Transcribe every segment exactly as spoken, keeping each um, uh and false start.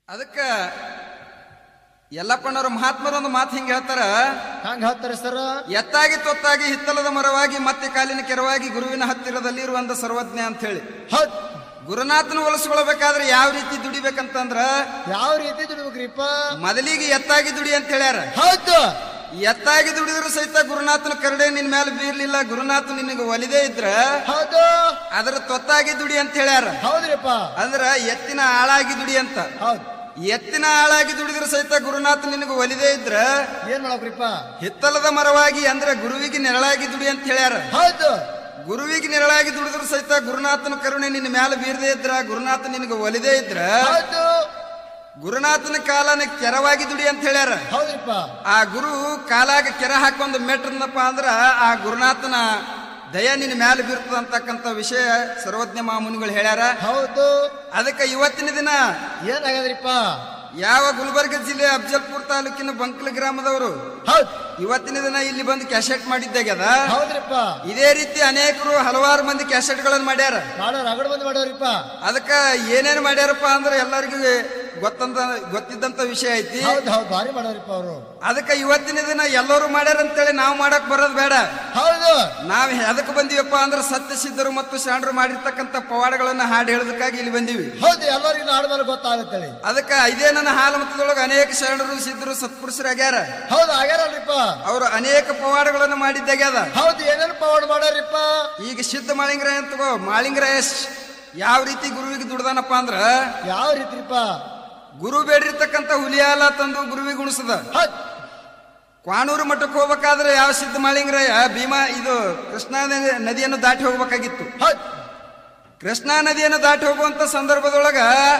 ಅದಕ್ಕ ಯಲ್ಲಪ್ಪನವರು ಮಹಾತ್ಮರು ಒಂದು ಮಾತು ಹಿಂಗ ಹೇಳ್ತಾರ. ಹಂಗ ಹೇಳ್ತಾರೆ ಸರ್. ಎತ್ತಾಗಿ ತೊತ್ತಾಗಿ ಹಿತ್ತಲದ ಮರವಾಗಿ ಮತ್ತೆ ಕಾಲಿನ ಕೆರವಾಗಿ ಗುರುವಿನ ಹತ್ತಿರದಲ್ಲಿ ಇರುವಂತ ಸರ್ವಜ್ಞ ಅಂತ ಹೇಳಿ. ಹೌದ್. ಗುರುನಾಥನ ಒಲಿಸ್ಕೊಳ್ಬೇಕಾದ್ರೆ ಯಾವ ರೀತಿ ದುಡಿಬೇಕಂತಂದ್ರ ಯಾವ ರೀತಿ ದುಡಿಬೇಕ್ರಿಪ್ಪ? ಮೊದಲಿಗೆ ಎತ್ತಾಗಿ ದುಡಿ ಅಂತ ಹೇಳ್ಯಾರ. ಹೌದು. ಎತ್ತಾಗಿ ದುಡಿದ್ರು ಸಹಿತ ಗುರುನಾಥನ ಕರಡೆ ನಿನ್ ಮೇಲೆ ಬೀರ್ಲಿಲ್ಲ, ಗುರುನಾಥ ನಿನಗೆ ಒಲಿದೇ ಇದ್ರ ಹೌದು ಅದ್ರ ತೊತ್ತಾಗಿ ದುಡಿ ಅಂತ ಹೇಳ್ಯಾರ. ಹೌದ್ರಿಪ್ಪ. ಅಂದ್ರ ಎತ್ತಿನ ಆಳಾಗಿ ದುಡಿ ಅಂತ. ಹೌದು. ಎತ್ತಿನ ಆಳಾಗಿ ದುಡಿದ್ರು ಸಹಿತ ಗುರುನಾಥ ನಿನಗೆ ಒಲಿದೇ ಇದ್ರ ಏನ್ ಮಾಡಕ್ರಿಪ್ಪ? ಹಿತ್ತಲದ ಮರವಾಗಿ ಅಂದ್ರೆ ಗುರುವಿಗೆ ನೆರಳಾಗಿ ದುಡಿ ಅಂತ ಹೇಳ್ಯಾರ. ಹೌದು. ಗುರುವಿಗೆ ನೆರಳಾಗಿ ದುಡಿದ್ರು ಸಹಿತ ಗುರುನಾಥನ ಕರುಣೆ ನಿನ್ನ ಮ್ಯಾಲ ಬೀರದೇ ಇದ್ರ, ಗುರುನಾಥ ನಿನಗೆ ಒಲಿದೇ ಇದ್ರ ಹೌದು. ಗುರುನಾಥನ ಕಾಲನ ಕೆರವಾಗಿ ದುಡಿ ಅಂತ ಹೇಳ್ಯಾರ. ಹೌದ್ರಿಪ್ಪ. ಆ ಗುರು ಕಾಲಾಗ ಕೆರ ಹಾಕೊಂಡ್ ಮೆಟ್ರನಪ್ಪ ಅಂದ್ರ ಆ ಗುರುನಾಥನ ದಯ ನಿನ್ನ ಮ್ಯಾಲ ಬೀರ್ತದ ಅಂತಕ್ಕಂಥ ವಿಷಯ ಸರ್ವಜ್ಞ ಮಾಮುನಿಗಳು ಹೇಳ್ಯಾರ. ಹೌದು. ಅದಕ್ಕೆ ಇವತ್ತಿನ ದಿನ ಏನಾಗದ್ರಿಪ್ಪ? ಯಾವ ಗುಲ್ಬರ್ಗ ಜಿಲ್ಲೆ ಅಫಜಲ್ಪುರ್ ತಾಲೂಕಿನ ಬಂಕ್ಲ ಗ್ರಾಮದವರು ಹೌದ್. ಇವತ್ತಿನ ದಿನ ಇಲ್ಲಿ ಬಂದು ಕ್ಯಾಸೆಟ್ ಮಾಡಿದ್ದಾಗ್ಯದ. ಹೌದ್ರಿಪ್ಪ. ಇದೇ ರೀತಿ ಅನೇಕರು ಹಲವಾರು ಮಂದಿ ಕ್ಯಾಸೆಟ್ ಗಳನ್ನ ಮಾಡ್ಯಾರ. ಮಾಡೋರ್ ರಗಡ ಬಂದ್ ಮಾಡ್ಯಾವ್ರಿಪ್ಪ. ಅದಕ್ಕ ಏನೇನ್ ಮಾಡ್ಯಾರಪ್ಪ ಅಂದ್ರೆ ಎಲ್ಲರಿಗೂ ಗೊತ್ತಂತ ಗೊತ್ತಿದ್ದಂತ ವಿಷಯ ಐತಿ. ಹೌದ್ ಹೌದ್ ಭಾರಿ ಮಾಡೋರಿಪ್ಪ ಅವರು. ಅದಕ್ಕ ಇವತ್ತಿನ ದಿನ ಎಲ್ಲರೂ ಮಾಡ್ಯಾರ ಅಂತೇಳಿ ನಾವು ಮಾಡಕ್ ಬರೋದ್ ಬೇಡ. ಹೌದು. ನಾವ್ ಎದಕ್ ಬಂದಿವಪ್ಪ ಅಂದ್ರೆ ಸತ್ಯ ಸಿದ್ಧರು ಮತ್ತು ಶಾಂಡ್ರು ಮಾಡಿರ್ತಕ್ಕಂಥ ಪವಾಡಗಳನ್ನ ಹಾಡು ಹೇಳೋದಕ್ಕಾಗಿ ಇಲ್ಲಿ ಬಂದಿವಿ. ಹೌದು. ಎಲ್ಲರಿಗೂ ಹಾಡು ಮೇಲೆ ಗೊತ್ತಾಗತ್ತೇಳಿ. ಅದಕ್ಕ ಇದೇ ನನ್ನ ಹಾಲು ಮತದೊಳಗೆ ಅನೇಕ ಶರಣರು ಸಿದ್ಧರು ಸತ್ಪುರುಷರಾಗ್ಯಾರ. ಹೌದು ಆಗ್ಯಾರಲ್ರಿಪ್ಪ. ಅವರು ಅನೇಕ ಪವಾಡಗಳನ್ನು ಮಾಡಿದ್ದಾಗ್ಯದ. ಹೌದು. ಏನೇನು ಪವಾಡ ಮಾಡ್ಯಾರಿಪ್ಪ? ಈಗ ಸಿದ್ಧ ಮಾಳಿಂಗರಾಯ ಅಂತ ತಗೋ. ಮಾಳಿಂಗರಾಯ ಯಾವ ರೀತಿ ಗುರುವಿಗೆ ದುಡ್ದಾನಪ್ಪ ಅಂದ್ರ ಯಾವ ರೀತಿಪ್ಪ? ಗುರು ಬೇಡಿರ್ತಕ್ಕಂಥ ಹುಲಿಯಾಲ ತಂದು ಗುರುವಿಗೆ ಉಣಿಸದ. ಕ್ವಾಣೂರು ಮಠಕ್ಕೆ ಹೋಗ್ಬೇಕಾದ್ರೆ ಯಾವ ಸಿದ್ಧ ಮಾಳಿಂಗರಾಯ ಭೀಮಾ ಇದು ಕೃಷ್ಣಾ ನದಿಯನ್ನು ದಾಟಿ ಹೋಗ್ಬೇಕಾಗಿತ್ತು. ಕೃಷ್ಣಾ ನದಿಯನ್ನು ದಾಟಿ ಹೋಗುವಂತ ಸಂದರ್ಭದೊಳಗ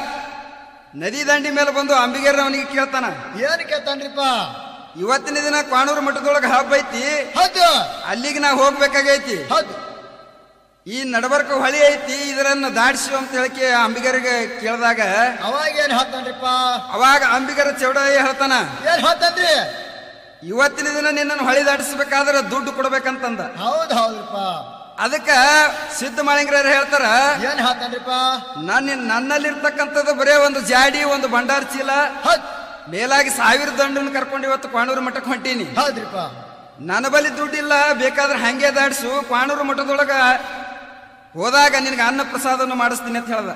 ನದಿ ದಂಡಿ ಮೇಲೆ ಬಂದು ಅಂಬಿಗೇರ ಅವನಿಗೆ ಕೇಳ್ತಾನ. ಏನ್ ಕೇಳ್ತಾನ್ರಿಪ್ಪ? ಇವತ್ತಿನ ದಿನ ಕ್ವಾಣೂರು ಮಠದೊಳಗ ಹಬ್ಬ ಐತಿ, ಹೌದು ಅಲ್ಲಿಗೆ ನಾ ಹೋಗ್ಬೇಕಾಗೈತಿ, ಹೌದು ಈ ನಡಬರ್ಕ ಹೊಳಿ ಐತಿ, ಇದರನ್ನ ದಾಟಿಸು ಅಂತ ಹೇಳಿಕೆ ಅಂಬಿಗರಿಗೆ ಕೇಳಿದಾಗ ಅವಾಗ ಏನ್ ಹೇಳ್ತಾನ್ರಿಪ್ಪ? ಅವಾಗ ಅಂಬಿಗರ ಚೌಡಯ್ಯ ಹೇಳ್ತಾನ, ಏನ್ ಹೇಳ್ತಾನ್ರಿ? ಇವತ್ತಿನ ದಿನ ನಿನ್ನನ್ನು ಹೊಳಿ ದಾಟಿಸ್ಬೇಕಾದ್ರೆ ದುಡ್ಡು ಕೊಡ್ಬೇಕಂತಂದ. ಹೌದ್ ಹೌದ್ರಿಪ್ಪ. ಅದಕ್ಕ ಸಿದ್ಧ ಮಾಳಿಂಗರಾಯರು ಹೇಳ್ತಾರ, ಏನ್ ಹೇಳ್ತಾನ್ರಿಪ್ಪ? ನನ್ನ ನನ್ನಲ್ಲಿರ್ತಕ್ಕಂಥದ್ದು ಬರೇ ಒಂದು ಜಾಡಿ, ಒಂದು ಭಂಡಾರ ಚೀಲ, ಮೇಲಾಗಿ ಸಾವಿರ ದಂಡನ್ನು ಕರ್ಕೊಂಡು ಇವತ್ತು ಕ್ವಾಣೂರು ಮಠಕ್ಕೆ ಹೊಂಟೀನಿ. ಹೌದ್ರಿಪ್ಪ. ನನ್ನ ಬಳಿ ದುಡ್ಡಿಲ್ಲ, ಬೇಕಾದ್ರೆ ಹಂಗೆ ದಾಡಿಸು, ಕ್ವಾಣೂರು ಮಠದೊಳಗ ಹೋದಾಗ ನಿನಗೆ ಅನ್ನ ಪ್ರಸಾದವನ್ನು ಮಾಡಿಸ್ತೀನಿ ಅಂತ ಹೇಳ್ದ.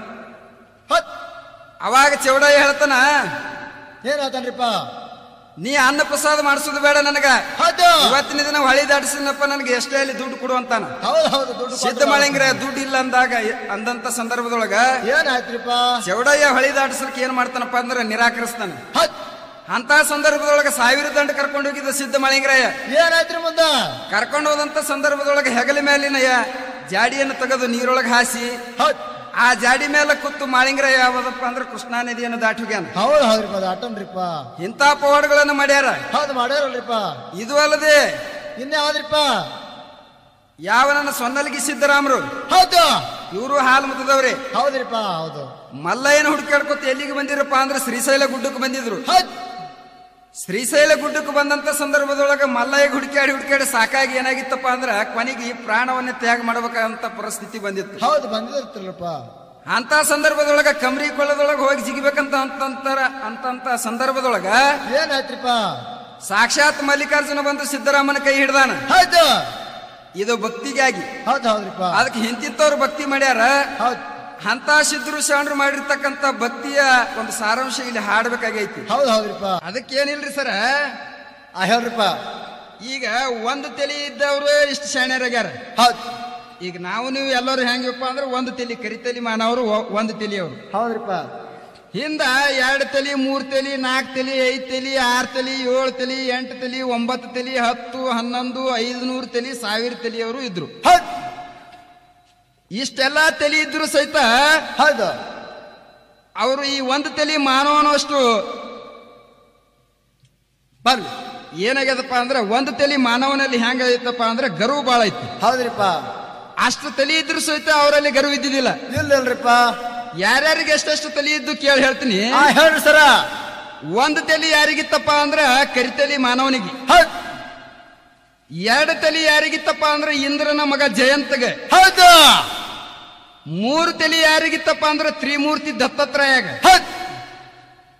ಅವಾಗ ಚೌಡಯ್ಯ ಹೇಳ್ತಾನ, ಏನ್ ಹೇಳ್ತಾನ್ರಿಪ್ಪ? ನೀ ಅನ್ನ ಪ್ರಸಾದ ಮಾಡಿಸೋದು ಬೇಡ ನನಗ, ಹೌದು ಇವತ್ತಿನ ದಿನ ಹೊಳಿ ದಾಟಿಸಿನಪ್ಪ ನನಗೆ ಎಷ್ಟೇ ಅಲ್ಲಿ ದುಡ್ಡು ಕೊಡು ಅಂತಾನ. ಹೌದು ಹೌದು ದುಡ್ಡು ಸಿದ್ಧ ಮಾಳಿಂಗರಾಯ ದುಡ್ಡು ಇಲ್ಲ ಅಂದಾಗ ಅಂದಂತ ಸಂದರ್ಭದೊಳಗ ಏನಾಯ್ತ್ರಿಪ್ಪ? ಚೌಡಯ್ಯ ಹೊಳಿ ದಾಟಿಸ್ಲಿಕ್ಕೆ ಏನ್ ಮಾಡ್ತಾನಪ್ಪ ಅಂದ್ರೆ ನಿರಾಕರಿಸ್ತಾನ. ಅಂತ ಸಂದರ್ಭದೊಳಗೆ ಸಾವಿರ ದಂಡ ಕರ್ಕೊಂಡು ಹೋಗಿದ್ದ ಸಿದ್ಧ ಮಾಳಿಂಗರಾಯ ಏನಾಯ್ತ್ರಿ ಮುಂದ? ಕರ್ಕೊಂಡು ಹೋದಂತ ಸಂದರ್ಭದೊಳಗೆ ಹೆಗಲ ಮೇಲಿನ ಜಾಡಿಯನ್ನು ತೆಗೆದು ನೀರೊಳಗೆ ಹಾಸಿ ಆ ಜಾಡಿ ಮೇಲೆ ಕೂತು ಮಾಳಿಂಗರಾಯ ಯಾವದಪ್ಪ ಅಂದ್ರೆ ಕೃಷ್ಣಾ ನದಿಯನ್ನು ದಾಟಿ ಹೋಗ್ಯಾನ. ಹೌದು ಹೌದ್ರಿಪ್ಪ. ದಾಟನ್ರಿಪ್ಪ. ಇಂಥ ಪವಾಡಗಳನ್ನು ಮಾಡ್ಯಾರ. ಹೌದು ಮಾಡ್ಯಾರಲ್ರಿಪ್ಪ. ಇದು ಅಲ್ಲದೆ ಇನ್ಯಾವ್ದ್ರಿಪ್ಪ? ಯಾವ ನನ್ನ ಸೊನ್ನಲ್ಗಿ ಸಿದ್ದರಾಮರು, ಹೌದು ಇವರು ಹಾಲು ಮತದವ್ರೆ. ಹೌದ್ರಿಪ್ಪ. ಹೌದು. ಮಲ್ಲಯ್ಯನ ಹುಡುಕಾಡ್ಕೊತ ಎಲ್ಲಿಗೆ ಬಂದಿರಪ್ಪ ಅಂದ್ರೆ ಶ್ರೀಶೈಲ ಗುಡ್ಡಕ್ಕೆ ಬಂದಿದ್ರು. ಶ್ರೀಶೈಲ ಗುಡ್ಡಕ್ಕೆ ಬಂದಂತ ಸಂದರ್ಭದೊಳಗ ಮಲ್ಲಯ್ಯ ಹುಡುಕಾಡಿ ಹುಡುಕಾಡಿ ಸಾಕಾಗಿ ಏನಾಗಿತ್ತಪ್ಪ ಅಂದ್ರ ಕೊನೆಗೆ ಪ್ರಾಣವನ್ನೇ ತ್ಯಾಗ ಮಾಡ್ಬೇಕಂತ ಪರಿಸ್ಥಿತಿ ಬಂದಿತ್ತು. ಹೌದು ಬಂದಿರ್ತಿಲ್ಲಪ್ಪ. ಅಂತ ಸಂದರ್ಭದೊಳಗ ಕಮ್ರಿ ಕೊಳ್ಳದೊಳಗ ಹೋಗಿ ಜಿಗಿಬೇಕಂತ ಅಂತಂತಾರ. ಅಂತಂತ ಸಂದರ್ಭದೊಳಗ ಏನಾಯ್ತ್ರಿಪ್ಪ? ಸಾಕ್ಷಾತ್ ಮಲ್ಲಿಕಾರ್ಜುನ ಬಂದು ಸಿದ್ದರಾಮನ ಕೈ ಹಿಡ್ದಾನ. ಹೌದು. ಇದು ಭಕ್ತಿಗಾಗಿ. ಹೌದು ಹೌದ್ರಿಪ್ಪ. ಅದಕ್ಕೆ ಹಿಂತಿಂತವ್ರು ಭಕ್ತಿ ಮಾಡ್ಯಾರ. ಹೌದು. ಅಂತ ಸಿದ್ಧರು ಶಾಂಡ್ರು ಮಾಡಿರ್ತಕ್ಕಂಥ ಭಕ್ತಿಯ ಒಂದು ಸಾರಾಂಶ ಇಲ್ಲಿ ಹಾಡ್ಬೇಕಾಗೈತಿ. ಹೌದು ಹೌದ್ರಿಪ್ಪ. ಅದಕ್ಕೇನಿಲ್ರಿ ಸರ, ಆ ಹೇಳ್ರಿಪ್ಪ. ಈಗ ಒಂದು ತಲೆ ಇದ್ದವ್ರು ಇಷ್ಟು ಶಾಣ್ಯರಾಗ್ಯಾರ. ಹೌದು. ಈಗ ನಾವು ನೀವು ಎಲ್ಲರೂ ಹೆಂಗಪ್ಪ ಅಂದ್ರೆ ಒಂದು ತಲೆ ಕರಿತಲಿ ಮಾನವರು, ಒಂದು ತಲಿಯವರು. ಹೌದ್ರಿಪ್ಪ. ಹಿಂದ ಎರಡು ತಲಿ, ಮೂರ್ ತಲಿ, ನಾಲ್ಕು ತಲಿ, ಐದ್ ತಲಿ, ಆರು ತಲಿ, ಏಳು ತಲಿ, ಎಂಟು ತಲಿ, ಒಂಬತ್ತು ತಲಿ, ಹತ್ತು, ಹನ್ನೊಂದು, ಐದುನೂರು ತಲಿ, ಸಾವಿರ ತಲಿಯವರು ಇದ್ರು. ಹೌದು. ಇಷ್ಟೆಲ್ಲಾ ತಲಿ ಇದ್ರು ಸಹಿತ ಹೌದು ಅವರು ಈ ಒಂದು ತಲಿ ಮಾನವನಷ್ಟು ಬರ್ಲಿ ಏನಾಗ್ಯದಪ್ಪ ಅಂದ್ರೆ ಒಂದು ತಲಿ ಮಾನವನಲ್ಲಿ ಹೆಂಗ ಐತಪ್ಪ ಅಂದ್ರೆ ಗರ್ವ ಬಾಳ ಐತಿ. ಹೌದ್ರಿಪ್ಪ. ಅಷ್ಟು ತಲಿ ಇದ್ರು ಸಹಿತ ಅವರಲ್ಲಿ ಗರ್ವ ಇದ್ದಿದ್ದಿಲ್ಲ. ಇಲ್ಲಲ್ರಿಪ್ಪ. ಯಾರ್ಯಾರಿಗೆ ಎಷ್ಟೆಷ್ಟು ತಲಿ ಇದ್ದು ಕೇಳಿ ಹೇಳ್ತೀನಿ. ಹೇಳ್ರಿ ಸರ. ಒಂದು ತಲಿ ಯಾರಿಗಿತ್ತಪ್ಪ ಅಂದ್ರ ಕರಿತಲಿ ಮಾನವನಿಗೆ. ಹೌದು. ಎರಡು ತಲಿ ಯಾರಿಗಿತ್ತಪ್ಪ ಅಂದ್ರೆ ಇಂದ್ರನ ಮಗ ಜಯಂತಗೆ. ಹೌದು. ಮೂರು ತಲಿ ಯಾರಿಗಿತ್ತಪ್ಪ ಅಂದ್ರೆ ತ್ರಿಮೂರ್ತಿ ದತ್ತಾತ್ರೇಯಗ.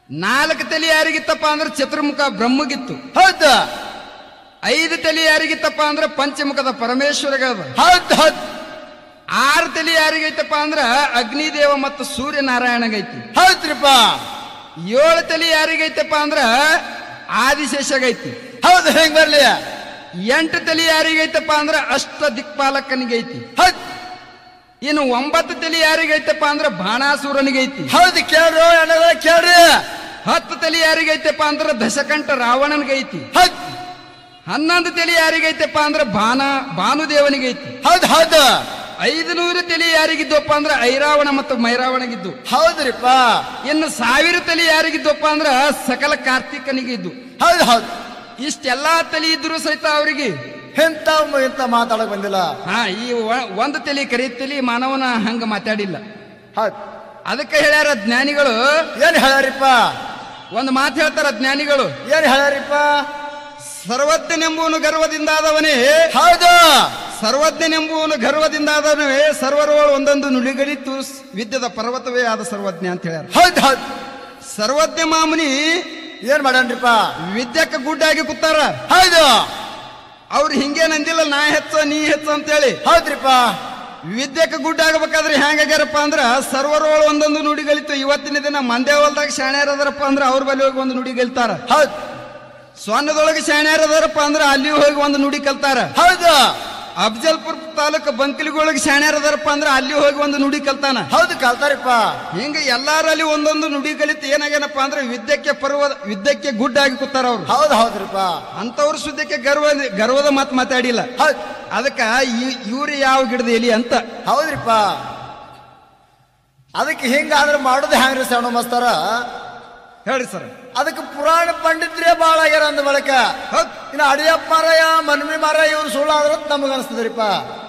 ನಾಲ್ಕು ತಲೆ ಯಾರಿಗಿತ್ತಪ್ಪ ಅಂದ್ರೆ ಚತುರ್ಮುಖ ಬ್ರಹ್ಮಗಿತ್ತು. ಹೌದು. ಐದು ತಲೆ ಯಾರಿಗಿತ್ತಪ್ಪ ಅಂದ್ರೆ ಪಂಚಮುಖದ ಪರಮೇಶ್ವರಗದ. ಹೌದು ಹೌದು. ಆರು ತಲೆ ಯಾರಿಗೈತಪ್ಪ ಅಂದ್ರ ಅಗ್ನಿದೇವ ಮತ್ತು ಸೂರ್ಯನಾರಾಯಣಗೈತಿ. ಹೌದ್ರಿಪ್ಪ. ಏಳು ತಲೆ ಯಾರಿಗೈತಪ್ಪ ಅಂದ್ರ ಆದಿಶೇಷಗೈತಿ. ಹೌದು. ಹೆಂಗ್ ಬರ್ಲಿ? ಎಂಟು ತಲೆ ಯಾರಿಗೈತಪ್ಪ ಅಂದ್ರ ಅಷ್ಟ ದಿಕ್ಪಾಲಕನಿಗೈತಿ. ಹೌದು. ಇನ್ನು ಒಂಬತ್ತು ತಲೆ ಯಾರಿಗೈತಪ್ಪ ಅಂದ್ರ ಬಾಣಾಸುರನಿಗೈತಿ. ಹೌದು. ಕೇಳ್ರು ಅಣ್ಣ ಕೇಳ್ರಿ. ಹತ್ತು ತಲೆ ಯಾರಿಗೈತಪ್ಪ ಅಂದ್ರ ದಶಕಂಠ ರಾವಣನಿಗೈತಿ. ಹೌದು. ಹನ್ನೊಂದು ತಲೆ ಯಾರಿಗೈತಪ್ಪ ಅಂದ್ರ ಬಾನ ಭಾನುದೇವನಿಗೈತಿ. ಹೌದು ಹೌದು. ಐದು ನೂರು ತಲೆ ಯಾರಿಗಿದ್ದಪ್ಪ ಅಂದ್ರ ಐರಾವಣ ಮತ್ತು ಮೈರಾವಣಗಿದ್ದು. ಹೌದ್ರಿಪ್ಪ. ಇನ್ನು ಸಾವಿರ ತಲೆ ಯಾರಿಗಿದ್ದಪ್ಪ ಅಂದ್ರ ಸಕಲ ಕಾರ್ತಿಕನಿಗಿದ್ದು. ಹೌದು ಹೌದು. ಇಷ್ಟೆಲ್ಲಾ ತಲೆ ಇದ್ರು ಸಹಿತ ಅವರಿಗೆ ಎಂತ ಇಂತ ಮಾತಾಡಕ್ ಬಂದಿಲ್ಲ. ಹಾ ಈ ಒಂದು ತಲೆ ಕರಿ ತಲೆ ಮಾನವನ ಹಂಗ ಮಾತಾಡಿಲ್ಲ. ಹೌದು. ಅದಕ್ಕೆ ಹೇಳ್ಯಾರ ಜ್ಞಾನಿಗಳು. ಏನ್ ಹೇಳ್ಯಾರಿಪ್ಪ? ಒಂದು ಮಾತು ಹೇಳ್ತಾರ ಜ್ಞಾನಿಗಳು. ಏನ್ ಹೇಳ್ಯಾರಿಪ್ಪ? ಸರ್ವಜ್ಞನೆಂಬುವನು ಗರ್ವದಿಂದಾದವನೇ. ಹೌದು. ಸರ್ವಜ್ಞನೆಂಬುವನು ಗರ್ವದಿಂದಾದವನೇ ಸರ್ವರೋಳು ಒಂದೊಂದು ನುಡಿಗಳಿತ್ತು ವಿದ್ಯದ ಪರ್ವತವೇ ಆದ ಸರ್ವಜ್ಞ ಅಂತ ಹೇಳ್ಯಾರ. ಹೌದು ಹೌದು. ಸರ್ವಜ್ಞ ಮಾಮುನಿ ಏನ್ ಮಾಡನ್ರಿಪ್ಪ? ವಿದ್ಯಕ್ಕೆ ಗುಡ್ಡಾಗಿ ಕೂತಾರ. ಹೌದು. ಅವ್ರು ಹಿಂಗೇನಂದಿಲ್ಲ ನಾ ಹೆಚ್ಚ ನೀ ಹೆಚ್ಚ ಅಂತೇಳಿ. ಹೌದ್ರಿಪ್ಪ. ವಿದ್ಯಕ್ಕೆ ಗುಡ್ಡ ಆಗಬೇಕಾದ್ರೆ ಹೆಂಗಾಗ್ಯಾರಪ್ಪ ಅಂದ್ರ ಸರ್ವರೋಳು ಒಂದೊಂದು ನುಡಿಗಳಿತ್ತು. ಇವತ್ತಿನ ದಿನ ಮಂದೇವಲ್ದಾಗ ಶಾಣ್ಯಾರದಾರಪ್ಪ ಅಂದ್ರ ಅವ್ರ ಬಳಿ ಹೋಗಿ ಒಂದು ನುಡಿ ಗೆಲ್ತಾರ. ಹೌದು. ಸೊನ್ನದೊಳಗೆ ಶಾಣ್ಯಾರದಾರಪ್ಪ ಅಂದ್ರ ಅಲ್ಲಿ ಹೋಗಿ ಒಂದು ನುಡಿ ಕಲ್ತಾರ. ಹೌದು. ಅಫಜಲ್ಪುರ ತಾಲೂಕು ಬಂಕಲಿಗೊಳಗೆ ಶಾಣ್ಯಾರದಾರಪ್ಪ ಅಂದ್ರ ಅಲ್ಲಿ ಹೋಗಿ ಒಂದು ನುಡಿ ಕಲ್ತಾನ. ಹೌದು. ಕಲ್ತಾರಿಪ್ಪ. ಹಿಂಗ ಎಲ್ಲಾರಲ್ಲಿ ಒಂದೊಂದು ನುಡಿ ಕಲಿತು ಏನಾಗೇನಪ್ಪ ಅಂದ್ರೆ ವಿದ್ಯಕ್ಕೆ ಪರ್ವ ವಿದ್ಯಕ್ಕೆ ಗುಡ್ಡಾಗಿ ಕೂತಾರ ಅವ್ರು. ಹೌದು ಹೌದ್ರಿಪ್ಪ. ಅಂತವ್ರ ಸುದ್ಯಕ್ಕೆ ಗರ್ವ ಗರ್ವದ ಮಾತು ಮಾತಾಡಿಲ್ಲ. ಹೌದು. ಅದಕ್ಕ ಇವ್ರು ಯಾವ ಗಿಡದ ಎಲಿ ಅಂತ. ಹೌದ್ರಿಪ್ಪ. ಅದಕ್ಕೆ ಹಿಂಗಾದ್ರೆ ಮಾಡೋದು ಹ್ಯಾಂಗ್ರಿ ಸಣ್ಣ ಮಸ್ತಾರ? ಹೇಳ್ರಿ ಸರ್. ಅದಕ್ಕೆ ಪುರಾಣ ಪಂಡಿತರೇ ಬಾಳ ಆಗ್ಯಾರ ಅಂದ ಬಳಕ. ಇನ್ನು ಅಡಿಯಪ್ಪ ಮಾರಾಯ ಮನ್ಮಿ ಮಾರಾಯ ಇವ್ರು ಸುಳ್ಳು ಆದ್ರ ನಮಗ ಅನಿಸ್ತದ್ರಿಪ್ಪ.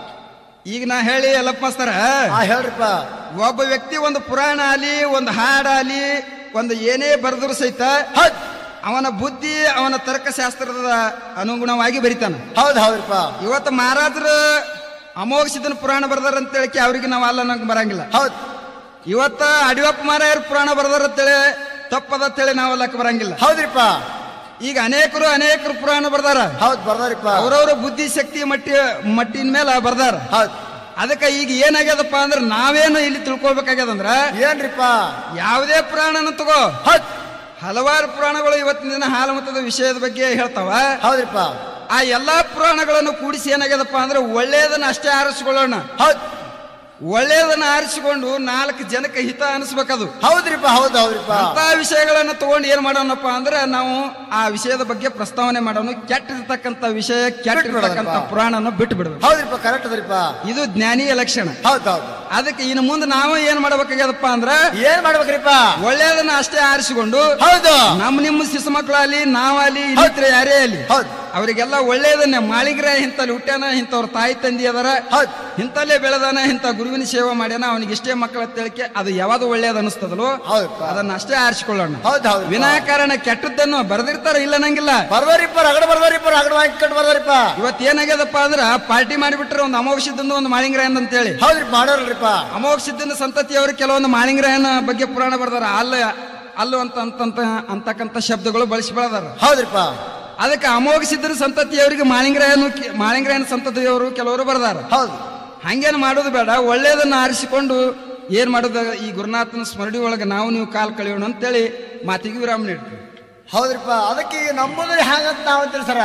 ಈಗ ನಾ ಹೇಳಿ ಎಲ್ಲಪ್ಪ ಮಾಸ್ತರ. ಹಾ ಹೇಳ್ರಿಪ್ಪ. ಒಬ್ಬ ವ್ಯಕ್ತಿ ಒಂದು ಪುರಾಣ ಆಲಿ ಒಂದು ಹಾಡಾಲಿ ಒಂದು ಏನೇ ಬರೆದ್ರು ಸಹಿತ ಅವನ ಬುದ್ಧಿ ಅವನ ತರ್ಕಶಾಸ್ತ್ರದ ಅನುಗುಣವಾಗಿ ಬರಿತಾನ. ಹೌದು ಹೌದ್ರಿಪ್ಪ. ಇವತ್ತು ಮಹಾರಾಜರು ಅಮೋಘ ಸಿದ್ಧನ ಪುರಾಣ ಬರ್ದಾರ ಅಂತ ಹೇಳಿ ಅವ್ರಿಗೆ ನಾವು ಅಲ್ಲ ನಂಗೆ ಬರಂಗಿಲ್ಲ. ಹೌದು. ಇವತ್ತ ಅಡಿಯಪ್ಪ ಮಾರಾಯರು ಪುರಾಣ ಬರ್ದಾರ ಅಂತೇಳಿ ತಪ್ಪದಂತೇಳಿ ನಾವು ಅಲ್ಲಕ್ಕೆ ಬರಂಗಿಲ್ಲ. ಹೌದ್ರಿಪ್ಪ. ಈಗ ಅನೇಕರು ಅನೇಕರು ಪುರಾಣ ಬರ್ದಾರ. ಹೌದು ಬರ್ದಾರಿಪ್ಪ. ಅವ್ರವ್ರ ಬುದ್ಧಿ ಶಕ್ತಿ ಮಟ್ಟಿ ಮಟ್ಟಿನ ಮೇಲೆ ಬರ್ದಾರ. ಹೌದು. ಅದಕ್ಕೆ ಈಗ ಏನಾಗ್ಯದಪ್ಪ ಅಂದ್ರೆ ನಾವೇನು ಇಲ್ಲಿ ತಿಳ್ಕೊಳ್ಬೇಕಾಗ್ಯದಂದ್ರ ಏನ್ರಿಪ್ಪ? ಯಾವುದೇ ಪುರಾಣನ ತಗೋ. ಹೌದು. ಹಲವಾರು ಪುರಾಣಗಳು ಇವತ್ತಿನ ದಿನ ಹಾಲಮತದ ವಿಷಯದ ಬಗ್ಗೆ ಹೇಳ್ತಾವ. ಹೌದ್ರಿಪ್ಪ. ಆ ಎಲ್ಲಾ ಪುರಾಣಗಳನ್ನು ಕೂಡಿಸಿ ಏನಾಗ್ಯದಪ್ಪ ಅಂದ್ರೆ ಒಳ್ಳೆಯದನ್ನ ಅಷ್ಟೇ ಆರಿಸ್ಕೊಳ್ಳೋಣ. ಹೌದು. ಒಳ್ಳೆಯದನ್ನ ಆರಿಸಿಕೊಂಡು ನಾಲ್ಕು ಜನಕ್ಕೆ ಹಿತ ಅನಿಸ್ಬೇಕದು. ಹೌದ್ರಿಪ್ಪ. ಹೌದು ಹೌದ್ರಿಪ್ಪ. ಅಂತ ವಿಷಯಗಳನ್ನ ತಗೊಂಡು ಏನ್ ಮಾಡೋಣಪ್ಪ ಅಂದ್ರೆ ನಾವು ಆ ವಿಷಯದ ಬಗ್ಗೆ ಪ್ರಸ್ತಾವನೆ ಮಾಡೋಣ. ಕೆಟ್ಟಿರ್ತಕ್ಕಂಥ ವಿಷಯ ಕೆಟ್ಟಿರ್ತಕ್ಕಂಥ ಪುರಾಣನ ಬಿಟ್ಟು ಬಿಡಬೇಕು. ಹೌದ್ರಿಪ್ಪ. ಕರೆಕ್ಟ್ ಅದರಿಪ್ಪ. ಇದು ಜ್ಞಾನಿಯ ಲಕ್ಷಣ. ಹೌದು ಹೌದು. ಅದಕ್ಕೆ ಇನ್ನು ಮುಂದೆ ನಾವು ಏನ್ ಮಾಡ್ಬೇಕಾಗ್ಯದಪ್ಪ ಅಂದ್ರ ಏನ್ ಮಾಡ್ಬೇಕ್ರಿಪ್ಪ? ಒಳ್ಳೆಯದನ್ನ ಅಷ್ಟೇ ಆರಿಸಿಕೊಂಡು. ಹೌದು. ನಮ್ಮ ನಿಮ್ಮ ಶಿಶು ಮಕ್ಕಳಲ್ಲಿ ನಾವಲ್ಲಿ ಇಲ್ಲಿತ್ರ ಯಾರೇ ಅಲ್ಲಿ ಹೌದು ಅವರಿಗೆಲ್ಲ ಒಳ್ಳೆಯದನ್ನೇ ಮಾಳಿಗ್ರ ಇಂತಲ್ಲಿ ಹುಟ್ಟ್ಯಾನ, ಇಂಥವ್ರ ತಾಯಿ ತಂದಿ ಅದರ, ಇಂತಲ್ಲೇ ಬೆಳೆದಾನ, ಇಂಥ ಗುರುವಿನ ಸೇವೆ ಮಾಡ್ಯಾನ, ಅವನಿಗೆ ಇಷ್ಟೇ ಮಕ್ಕಳ ತಿಳಿಕೆ ಅದು ಯಾವ್ದು ಒಳ್ಳೇದು ಅನಿಸ್ತದಲ್ಲೋ ಅದನ್ನ ಅಷ್ಟೇ ಆರಿಸಿಕೊಳ್ಳೋಣ. ವಿನಾಕಾರಣ ಕೆಟ್ಟದ್ದನ್ನು ಬರೆದಿರ್ತಾರ ಇಲ್ಲ ನಂಗಿಲ್ಲ. ಬರ್ದಾರಿಪ್ಪ ರಗಡ ಬರ್ದಾರಿಪ್ಪ ರಗಡ ಹಾಕಿಕೊಂಡು ಬರ್ದಾರಿಪ್ಪ. ಇವತ್ತು ಏನಾಗ್ಯದಪ್ಪ ಅಂದ್ರ ಪಾರ್ಟಿ ಮಾಡಿಬಿಟ್ರೆ ಒಂದು ಅಮೋಘ ಸಿದ್ಧಂದು ಒಂದು ಮಾಳಿಂಗ್ರಾಯನ್ ಅಂತೇಳಿ. ಹೌದ್ರಿ ಮಾಡೋರಿಪ್ಪ. ಅಮೋಘ ಸಿದ್ಧನ ಸಂತತಿಯವರು ಕೆಲವೊಂದು ಮಾಳಿಂಗ್ರಾಯನ ಬಗ್ಗೆ ಪುರಾಣ ಬರ್ದಾರ. ಅಲ್ಲ ಅಲ್ಲು ಅಂತ ಅಂತಂತ ಅಂತಕ್ಕಂಥ ಶಬ್ದಗಳು ಬಳಸಿ ಬೆಳೆದಾರ. ಹೌದ್ರಿಪ್ಪ. ಅದಕ್ಕೆ ಅಮೋಘ ಸಿದ್ಧನ ಸಂತತಿಯವರಿಗೆ ಮಾಳಿಂಗ್ರಾಯನು ಮಾಳಿಂಗ್ರಾಯನ ಸಂತತಿಯವರು ಕೆಲವರು ಬರ್ದಾರ. ಹೌದು. ಹಂಗೇನು ಮಾಡೋದು ಬೇಡ, ಒಳ್ಳೆಯದನ್ನ ಆರಿಸಿಕೊಂಡು ಏನ್ ಮಾಡೋದು ಈ ಗುರುನಾಥನ ಸ್ಮರಣಿ ಒಳಗೆ ನಾವು ನೀವು ಕಾಲ್ ಕಳೆಯೋಣ ಅಂತೇಳಿ ಮಾತಿಗೆ ವಿರಾಮ ನೀಡ್ತೀವಿ. ಹೌದ್ರಿಪ್ಪ. ಅದಕ್ಕೆ ಈಗ ನಮ್ಮದು ಹ್ಯಾಂಗಂತ ನಾವ್ ಅಂತೀರಿ ಸರ.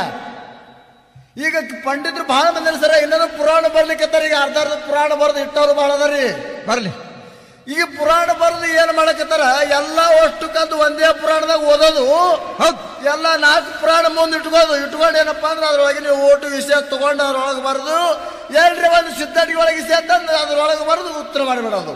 ಈಗ ಪಂಡಿತರು ಬಹಳ ಮಂದಿ ಸರ ಇನ್ನೊಂದು ಪುರಾಣ ಬರ್ಲಿಕ್ಕೆ ಈಗ ಅರ್ಧ ಅರ್ಧ ಪುರಾಣ ಬರ್ದು ಇಟ್ಟವ್ರು ಬಹಳ ಅದರಿ. ಬರ್ಲಿ. ಈಗ ಪುರಾಣ ಬರ್ದು ಏನ್ ಮಾಡಕತ್ತಾರ ಎಲ್ಲ ಅಷ್ಟು ಕಂದು ಒಂದೇ ಪುರಾಣದಾಗ ಓದೋದು. ಎಲ್ಲ ನಾಲ್ಕು ಪುರಾಣ ಮುಂದೆ ಇಟ್ಕೋದು. ಇಟ್ಕೊಂಡು ಏನಪ್ಪಾ ಅಂದ್ರೆ ಅದ್ರೊಳಗೆ ನೀವು ಓಟು ವಿಷಯ ತಗೊಂಡು ಅದ್ರೊಳಗೆ ಬರೆದು ಏನ್ರಿ ಒಂದು ಸಿದ್ಧಾಟಿ ಒಳಗೆ ವಿಷಯ ತಂದು ಅದ್ರೊಳಗೆ ಬರೆದು ಉತ್ತರ ಮಾಡಿಬಿಡೋದು.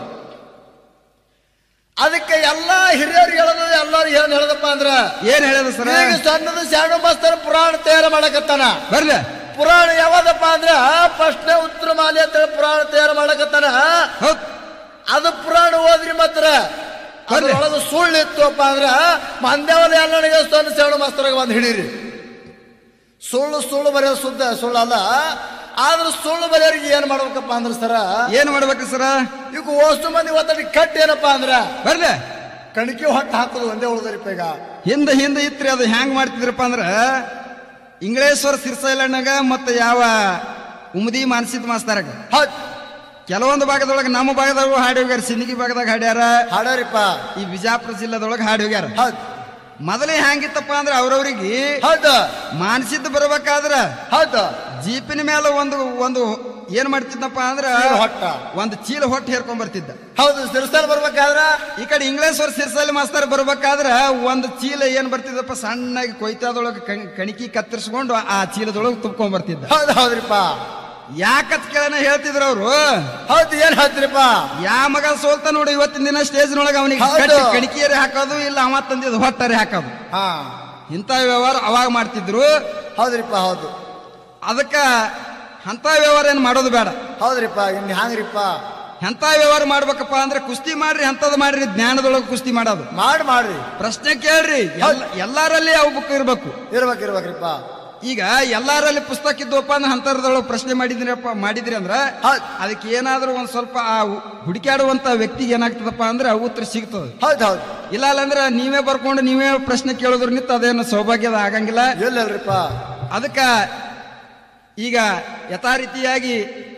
ಅದಕ್ಕೆ ಎಲ್ಲಾ ಹಿರಿಯರಿಗೆ ಹೇಳೋದು ಎಲ್ಲಾರು ಏನ್ ಹೇಳದಪ್ಪ ಅಂದ್ರ ಏನ್ ಹೇಳೋದು ಸರ್? ಈಗ ಸಣ್ಣದು ಶಾಣು ಮಾಸ್ತರ್ ಪುರಾಣ ತಯಾರು ಮಾಡಕತ್ತಾನ. ಬರ್ಲ ಪುರಾಣ ಯಾವ್ದಪ್ಪ ಅಂದ್ರ ಪ್ರಶ್ನೆ ಉತ್ತರ ಮಾಲೆ ಅಂತ ಹೇಳಿ ಪುರಾಣ ತಯಾರು ಮಾಡಕತ್ತಾನ. ಅದು ಪುರಾಣ ಓದ್ರಿ ಮಾತ್ರ ಅದ್ರೊಳಗೆ ಸುಳ್ಳು ಇತ್ತುಪ್ಪ ಅಂದ್ರ ಮಂದ್ಯಾವಲ್ಲಿ ಎಲ್ಲನಿಗೆ ಸಣ್ಣ ಶಾಣು ಮಾಸ್ತರಾಗ ಬಂದು ಹಿಡೀರಿ. ಸುಳ್ಳು ಸುಳ್ಳು ಬರೆಯೋದು ಶುದ್ಧ ಸುಳ್ಳು ಅಲ್ಲ. ಆದ್ರೂ ಸುಳ್ಳು ಬರೆಯೋರಿಗೆ ಏನ್ ಮಾಡ್ಬೇಕಪ್ಪ ಅಂದ್ರ ಸರ, ಏನ್ ಮಾಡ್ಬೇಕು ಸರ? ಈಗ ಓಷ್ಟು ಮಂದಿ ಒತ್ತಡಿ ಕಟ್ ಏನಪ್ಪಾ ಅಂದ್ರ ಬರ್ಲೆ ಕಣಿಕೆ ಹೊಟ್ಟು ಹಾಕೋದು ಒಂದೇ ಉಳ್ದರಿಪ್ಪ ಈಗ. ಹಿಂದೆ ಹಿಂದೆ ಇತ್ರಿ ಅದು ಹ್ಯಾಂಗ್ ಮಾಡ್ತಿದ್ರಪ್ಪ ಅಂದ್ರ ಇಂಗ್ಲೇಶ್ವರ ಸಿರ್ಸೈಲಣ್ಣಗ ಮತ್ತೆ ಯಾವ ಉಮದಿ ಮಾನಸಿದ ಮಾಸ್ತರಾಗ ಹೌದ್ ಕೆಲವೊಂದು ಭಾಗದೊಳಗೆ ನಮ್ಮ ಭಾಗದಾಗ ಹಾಡಿ ಹೋಗ್ಯಾರ, ಸಿಂದಗಿ ಭಾಗದಾಗ ಹಾಡ್ಯಾರ, ಹಾಡಾರಿಪ್ಪ ಈ ಬಿಜಾಪುರ ಜಿಲ್ಲಾದೊಳಗೆ ಹಾಡಿ ಹೋಗ್ಯಾರ. ಹೌದ್ ಮೊದಲೇ ಹ್ಯಾಂಗಿತ್ತಪ್ಪ ಅಂದ್ರ ಅವ್ರವ್ರಿಗೆ ಹೌದು ಮಾನಸಿದ್ದ ಬರ್ಬೇಕಾದ್ರ ಹೌದು ಜೀಪಿನ ಮೇಲೆ ಒಂದು ಒಂದು ಏನ್ ಮಾಡ್ತಿದ್ನಪ್ಪ ಅಂದ್ರ ಹೊಟ್ಟ ಒಂದು ಚೀಲ ಹೊಟ್ಟು ಹೇರ್ಕೊಂಡ್ ಬರ್ತಿದ್ದ. ಹೌದು ಸಿರ್ಸಲ್ ಬರ್ಬೇಕಾದ್ರ ಈ ಕಡೆ ಇಂಗ್ಲೇಶ್ವರ ಸಿರ್ಸಲ್ಲಿ ಮಾಸ್ತರ್ ಬರ್ಬೇಕಾದ್ರ ಒಂದು ಚೀಲ ಏನ್ ಬರ್ತಿದ್ದಪ್ಪ ಸಣ್ಣಾಗಿ ಕೊಯ್ತಾದೊಳಗೆ ಕಣಿಕಿ ಕತ್ತರಿಸ್ಕೊಂಡು ಆ ಚೀಲದೊಳಗೆ ತುಂಬ್ಕೊಂಡ್ ಬರ್ತಿದ್ದ. ಹೌದು ಹೌದ್ರಿಪ್ಪ. ಯಾಕತ್ ಕೇಳನ ಹೇಳ್ತಿದ್ರು ಅವ್ರು. ಹೌದು ಏನ್ ಹೇಳ್ತಿರಿಪ್ಪ, ಯಾ ಮಗ ಸೋಲ್ತ ನೋಡಿ ಇವತ್ತಿನ ದಿನ ಸ್ಟೇಜ್ನೊಳಗೆ ಅವನಿಗೆ ಕಟ್ಟಿ ಕಣಿಕಿಯರೇ ಹಾಕೋದು, ಇಲ್ಲ ಅವ ತಂದಿದ್ದು ಹೊಟ್ಟರೆ ಹಾಕೋದು, ಹಾ ಇಂಥ ವ್ಯವಹಾರ ಅವಾಗ ಮಾಡ್ತಿದ್ರು. ಹೌದ್ರಿಪ್ಪ ಹೌದು. ಅದಕ್ಕ ಅಂತ ವ್ಯವಹಾರ ಏನ್ ಮಾಡೋದು ಬೇಡ. ಹೌದ್ರಿಪ್ಪ ಇನ್ ಹ್ಯಾಂಗ್ರಿಪ್ಪ, ಎಂತ ವ್ಯವಹಾರ ಮಾಡ್ಬೇಕಪ್ಪ ಅಂದ್ರೆ ಕುಸ್ತಿ ಮಾಡ್ರಿ, ಎಂತದ್ ಮಾಡ್ರಿ, ಜ್ಞಾನದೊಳಗೆ ಕುಸ್ತಿ ಮಾಡೋದು. ಮಾಡಿ ಮಾಡ್ರಿ, ಪ್ರಶ್ನೆ ಕೇಳ್ರಿ, ಎಲ್ಲಾರಲ್ಲಿ ಅವು ಬುಕ್ ಇರ್ಬೇಕು ಇರ್ಬೇಕು ಇರ್ಬೇಕ್ರಿಪ್ಪ. ಈಗ ಎಲ್ಲಾರಲ್ಲಿ ಪುಸ್ತಕ ಇದ್ದವಪ್ಪ ಅಂದ್ರೆ ಅಂತರದೊಳಗೆ ಪ್ರಶ್ನೆ ಮಾಡಿದ್ರಪ್ಪ ಮಾಡಿದ್ರಿ ಅಂದ್ರ ಅದಕ್ಕೆ ಏನಾದ್ರೂ ಒಂದ್ ಸ್ವಲ್ಪ ಆ ಹುಡುಕಾಡುವಂತ ವ್ಯಕ್ತಿಗೆ ಏನಾಗ್ತದಪ್ಪ ಅಂದ್ರೆ ಉತ್ತರ ಸಿಗ್ತದೆ. ಹೌದ್ ಹೌದು. ಇಲ್ಲ ಅಂದ್ರೆ ನೀವೇ ಬರ್ಕೊಂಡು ನೀವೇ ಪ್ರಶ್ನೆ ಕೇಳೋದ್ರ ನಿಂತ ಅದೇನು ಸೌಭಾಗ್ಯದ ಆಗಂಗಿಲ್ಲ. ಎಲ್ಲಲ್ರಿಪ್ಪ. ಅದಕ್ಕ ಈಗ ಯಥಾ ರೀತಿಯಾಗಿ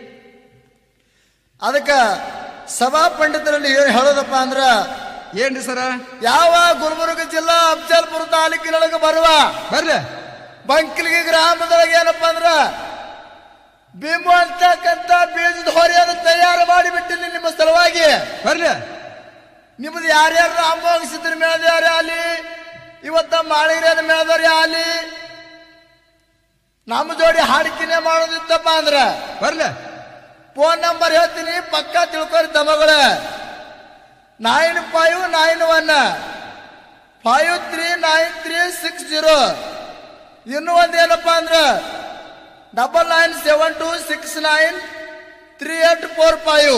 ಅದಕ್ಕ ಸಭಾ ಪಂಡಿತರಲ್ಲಿ ಏನ್ ಹೇಳೋದಪ್ಪ ಅಂದ್ರ ಏನ್ರಿ ಸರ, ಯಾವ ಗುಲ್ಬರ್ಗ ಜಿಲ್ಲಾ ಅಫಜಲ್ಪುರ ತಾಲೂಕಿನೊಳಗೆ ಬರುವ ಬರ್ರಿ ಬಂಕಿಲಿಗೆ ಗ್ರಾಮದೊಳಗೆ ಏನಪ್ಪಾ ಅಂದ್ರ ಭೀಮು ಅಂತಕ್ಕಂತ ಬೀಜದ ಹೊರೆಯನ್ನು ತಯಾರು ಮಾಡಿಬಿಟ್ಟಿನಿ ನಿಮ್ಮ ಸಲುವಾಗಿ. ಬರ್ರಿ ನಿಮ್ದು ಯಾರ್ಯಾರು ರಾಮಭೋಗ ಸಿದ್ಧರ ಮೇಳದವ್ರೆ ಅಲ್ಲಿ, ಇವತ್ತ ಮಾಳಿಗೇರಿಯ ಮೇಳದವ್ರೆ ಅಲ್ಲಿ ನಮ್ಮ ಜೋಡಿ ಹಾಡಿಕೆನೆ ಮಾಡೋದಿತ್ತಪ್ಪ ಅಂದ್ರ ಬರ್ಲಿ ಫೋನ್ ನಂಬರ್ ಹೇಳ್ತೀನಿ, ಪಕ್ಕ ತಿಳ್ಕೊರಿ ತಮ್ಮಗಳ. Nine five nine one five three nine three six zero. ಇನ್ನು ಒಂದೇನಪ್ಪ ಅಂದ್ರ double nine seven two six nine three eight four five.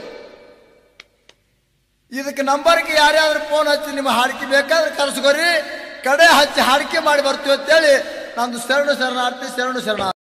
ಇದಕ್ಕೆ ನಂಬರ್ಗೆ ಯಾರ್ಯಾದ್ರು ಫೋನ್ ಹಚ್ಚಿ ನಿಮ್ಮ ಹಾಡಿಕೆ ಬೇಕಾದ್ರೆ ಕರೆಸ್ಕೋರಿ, ಕಡೆ ಹಚ್ಚಿ ಹಾಡಿಕೆ ಮಾಡಿ ಬರ್ತೀವಿ ಅಂತೇಳಿ ನಂದು ಶರಣು ಶರಣಾರ್ಥಿ ಶರಣು ಶರಣ.